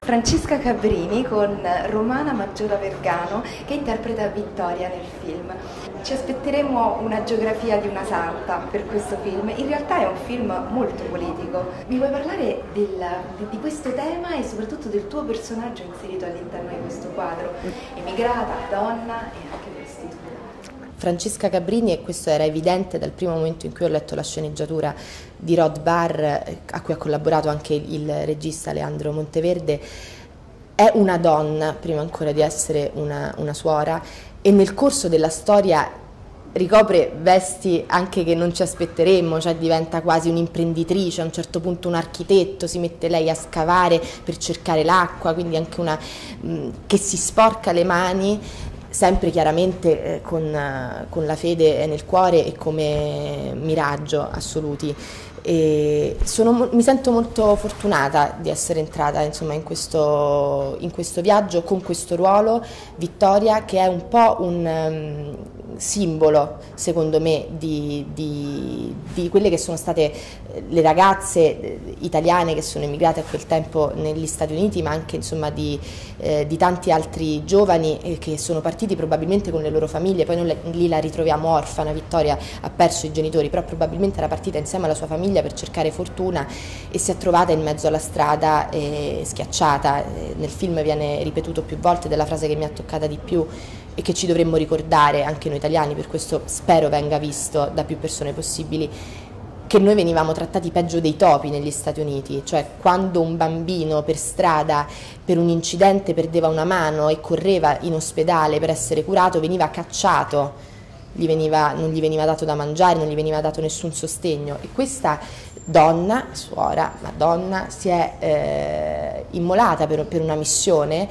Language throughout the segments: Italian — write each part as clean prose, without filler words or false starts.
Francesca Cabrini con Romana Maggiora Vergano che interpreta Vittoria nel film. Ci aspetteremo una geografia di una santa per questo film, in realtà è un film molto politico. Mi vuoi parlare di questo tema e soprattutto del tuo personaggio inserito all'interno di questo quadro? Emigrata, donna e anche prostituta. Francesca Cabrini, e questo era evidente dal primo momento in cui ho letto la sceneggiatura di Rod Barr, a cui ha collaborato anche il regista Leandro Monteverde, è una donna prima ancora di essere una suora, e nel corso della storia ricopre vesti anche che non ci aspetteremmo, cioè diventa quasi un'imprenditrice, a un certo punto un architetto, si mette lei a scavare per cercare l'acqua, quindi anche una che si sporca le mani, sempre chiaramente con la fede nel cuore e come miraggio assoluti. E mi sento molto fortunata di essere entrata, insomma, in questo viaggio con questo ruolo, Vittoria, che è un po' un simbolo, secondo me, di quelle che sono state le ragazze italiane che sono emigrate a quel tempo negli Stati Uniti, ma anche, insomma, di tanti altri giovani che sono partiti probabilmente con le loro famiglie. Poi noi lì la ritroviamo orfana, Vittoria ha perso i genitori, però probabilmente era partita insieme alla sua famiglia per cercare fortuna e si è trovata in mezzo alla strada schiacciata. Nel film viene ripetuto più volte, della frase che mi ha toccata di più e che ci dovremmo ricordare anche noi italiani, per questo spero venga visto da più persone possibili, che noi venivamo trattati peggio dei topi negli Stati Uniti, cioè quando un bambino per strada per un incidente perdeva una mano e correva in ospedale per essere curato, veniva cacciato, non gli veniva dato da mangiare, non gli veniva dato nessun sostegno. E questa donna, suora, ma donna, si è immolata per una missione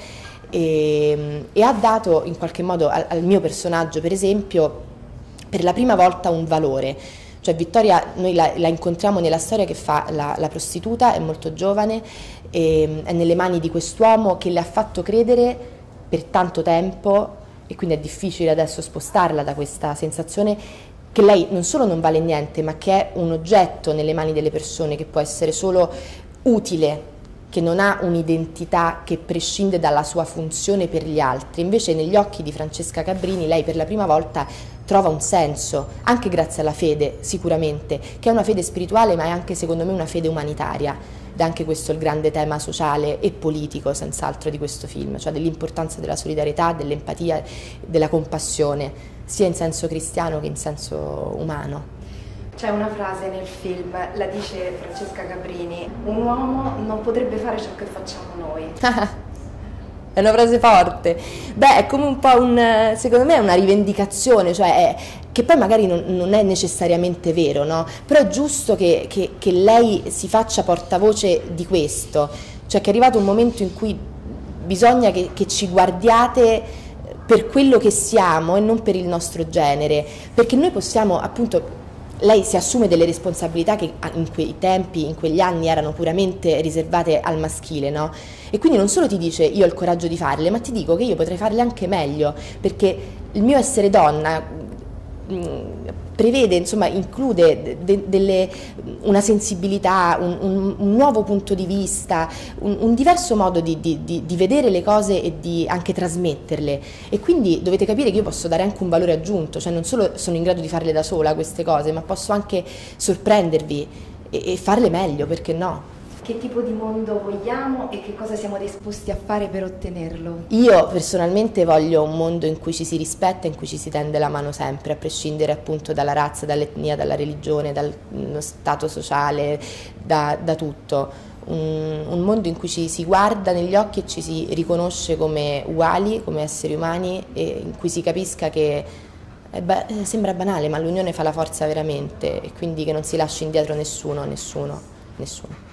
e ha dato in qualche modo al mio personaggio, per esempio, per la prima volta un valore. Cioè Vittoria, noi la incontriamo nella storia che fa la prostituta, è molto giovane, è nelle mani di quest'uomo che le ha fatto credere per tanto tempo, e quindi è difficile adesso spostarla da questa sensazione che lei non solo non vale niente, ma che è un oggetto nelle mani delle persone, che può essere solo utile, che non ha un'identità che prescinde dalla sua funzione per gli altri. Invece negli occhi di Francesca Cabrini lei per la prima volta trova un senso, anche grazie alla fede sicuramente, che è una fede spirituale ma è anche, secondo me, una fede umanitaria. Ed è anche questo il grande tema sociale e politico, senz'altro, di questo film, cioè dell'importanza della solidarietà, dell'empatia, della compassione, sia in senso cristiano che in senso umano. C'è una frase nel film, la dice Francesca Cabrini: un uomo non potrebbe fare ciò che facciamo noi. È una frase forte. Beh, è come un po' secondo me è una rivendicazione, cioè che poi magari non è necessariamente vero, no? Però è giusto che lei si faccia portavoce di questo, cioè che è arrivato un momento in cui bisogna che ci guardiate per quello che siamo e non per il nostro genere, perché noi possiamo, appunto, lei si assume delle responsabilità che in quei tempi, in quegli anni, erano puramente riservate al maschile, no? E quindi non solo ti dice io ho il coraggio di farle, ma ti dico che io potrei farle anche meglio, perché il mio essere donna prevede, insomma, include una sensibilità, un nuovo punto di vista, un diverso modo di vedere le cose e di anche trasmetterle. E quindi dovete capire che io posso dare anche un valore aggiunto, cioè non solo sono in grado di farle da sola queste cose, ma posso anche sorprendervi e farle meglio, perché no? Che tipo di mondo vogliamo e che cosa siamo disposti a fare per ottenerlo? Io personalmente voglio un mondo in cui ci si rispetta, in cui ci si tende la mano sempre, a prescindere appunto dalla razza, dall'etnia, dalla religione, dallo stato sociale, da tutto. Un mondo in cui ci si guarda negli occhi e ci si riconosce come uguali, come esseri umani, e in cui si capisca che sembra banale, ma l'unione fa la forza veramente, e quindi che non si lasci indietro nessuno.